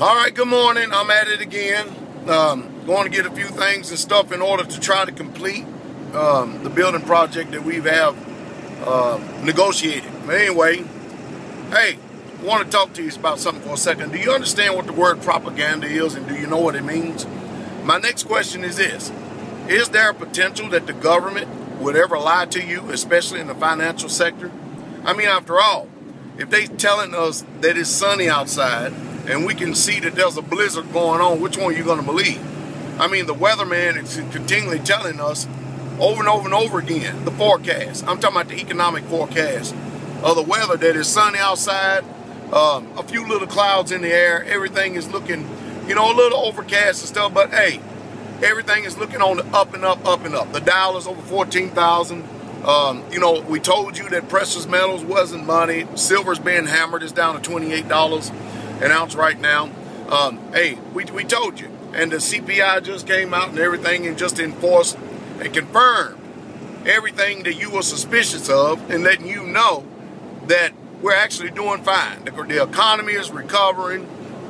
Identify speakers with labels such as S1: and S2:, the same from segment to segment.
S1: All right, good morning. I'm at it again. Going to get a few things and stuff in order to try to complete the building project that we have negotiated. But anyway, hey, I want to talk to you about something for a second. Do you understand what the word propaganda is, and do you know what it means? My next question is this. Is there a potential that the government would ever lie to you, especially in the financial sector? I mean, after all, if they telling us that it's sunny outside and we can see that there's a blizzard going on, which one are you going to believe? I mean, the weatherman is continually telling us over and over and over again, the forecast. I'm talking about the economic forecast of the weather, that it's sunny outside, a few little clouds in the air, everything is looking, a little overcast and stuff, but hey, everything is looking on the up and up, up and up. The Dow is over 14,000. We told you that precious metals wasn't money. Silver's being hammered. It's down to $28 an ounce right now. Hey, we told you. And the CPI just came out and everything and just enforced and confirmed everything that you were suspicious of and letting you know that we're actually doing fine. The economy is recovering.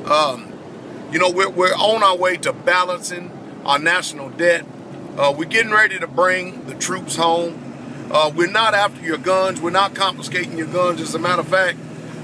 S1: We're on our way to balancing our national debt. We're getting ready to bring the troops home. We're not after your guns. We're not confiscating your guns. As a matter of fact,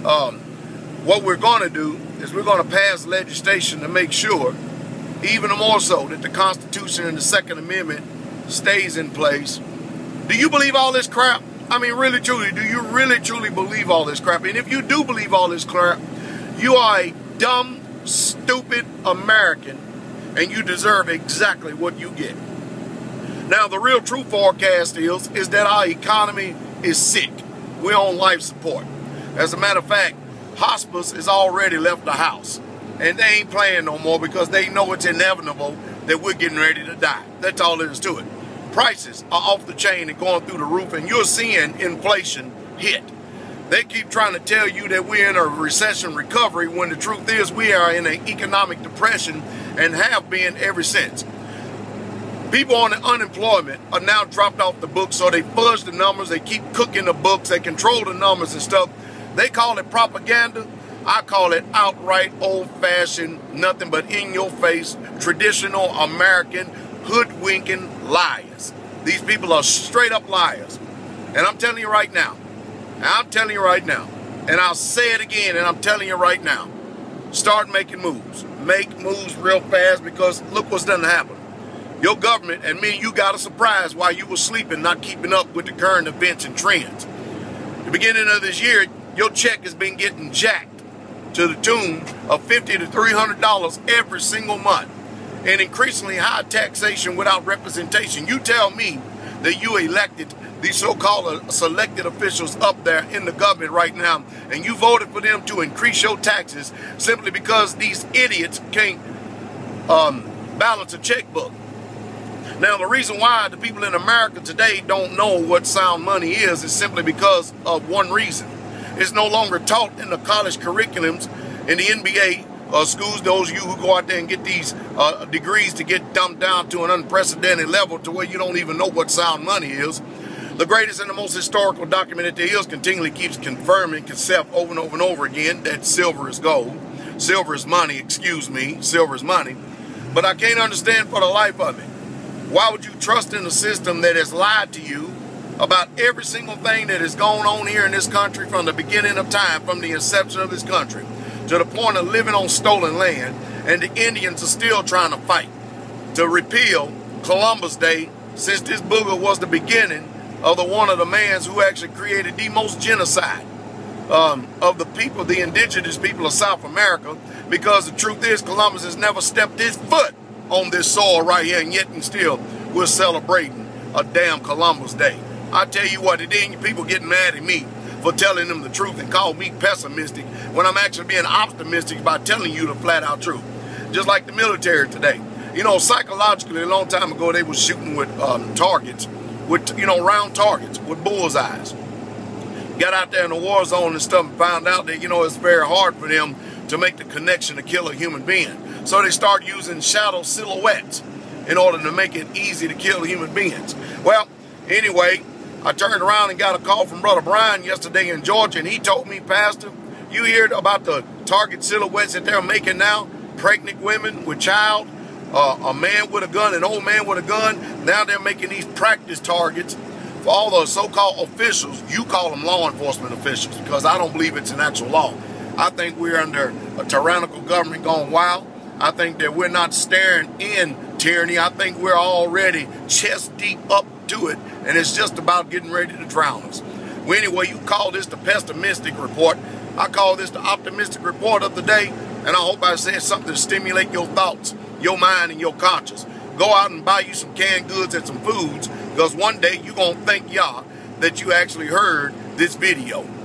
S1: what we're going to do is we're going to pass legislation to make sure, even more so, that the Constitution and the Second Amendment stays in place. Do you believe all this crap? I mean, really, truly, do you really, truly believe all this crap? And if you do believe all this crap, you are a dumb, stupid American, and you deserve exactly what you get. Now, the real true forecast is that our economy is sick. We're on life support. As a matter of fact, hospice has already left the house. And they ain't playing no more because they know it's inevitable that we're getting ready to die. That's all there is to it. Prices are off the chain and going through the roof, and you're seeing inflation hit. They keep trying to tell you that we're in a recession recovery when the truth is we are in an economic depression and have been ever since. People on the unemployment are now dropped off the books, so they fudge the numbers, they keep cooking the books, they control the numbers and stuff. They call it propaganda. I call it outright old-fashioned, nothing but in-your-face, traditional American hoodwinking liars. These people are straight-up liars. And I'm telling you right now, and I'll say it again, and I'm telling you right now, start making moves. Make moves real fast, because look what's done to happen. Your government and me, you got a surprise while you were sleeping, not keeping up with the current events and trends. The beginning of this year, your check has been getting jacked to the tune of $50 to $300 every single month, and increasingly high taxation without representation. You tell me that you elected these so-called selected officials up there in the government right now, and you voted for them to increase your taxes simply because these idiots can't balance a checkbook. Now, the reason why the people in America today don't know what sound money is simply because of one reason. It's no longer taught in the college curriculums in the NBA schools, those of you who go out there and get these degrees to get dumped down to an unprecedented level to where you don't even know what sound money is. The greatest and the most historical document that there is continually keeps confirming itself over and over and over again that silver is gold. Silver is money, silver is money. But I can't understand for the life of me, why would you trust in a system that has lied to you about every single thing that has gone on here in this country from the beginning of time, from the inception of this country, to the point of living on stolen land, and the Indians are still trying to fight to repeal Columbus Day, since this booger was the beginning of one of the mans who actually created the most genocide of the people, the indigenous people of South America, because the truth is Columbus has never stepped his foot on this soil right here, and yet and still we're celebrating a damn Columbus Day. I tell you what, it ain't people getting mad at me for telling them the truth and call me pessimistic when I'm actually being optimistic by telling you the flat out truth. Just like the military today. Psychologically, a long time ago, they were shooting with targets, with, round targets, with bullseyes. Got out there in the war zone and stuff and found out that, it's very hard for them to make the connection to kill a human being. So they start using shadow silhouettes in order to make it easy to kill human beings. Well, anyway, I turned around and got a call from Brother Brian yesterday in Georgia, and he told me, Pastor, you heard about the target silhouettes that they're making now? pregnant women with child, a man with a gun, an old man with a gun. Now they're making these practice targets for all those so-called officials. You call them law enforcement officials, because I don't believe it's an actual law. I think we're under a tyrannical government gone wild. I think that we're not staring in tyranny. I think we're already chest deep up to it, and it's just about getting ready to drown us. Well, anyway, you call this the pessimistic report. I call this the optimistic report of the day, and I hope I said something to stimulate your thoughts, your mind, and your conscience. Go out and buy you some canned goods and some foods, because one day you're going to thank Yah that you actually heard this video.